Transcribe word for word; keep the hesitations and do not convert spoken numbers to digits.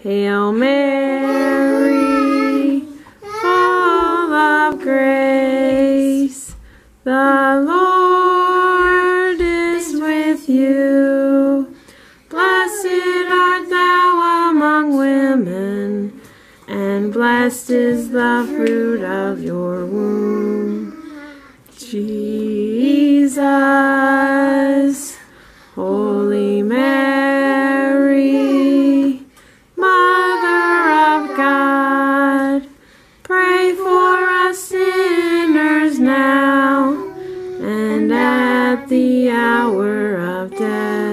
Hail Mary, full of grace, the Lord is with you. Blessed art thou among women, and blessed is the fruit of your womb, Jesus. Holy Mary, Mother of God, pray for us sinners now and at the hour of death.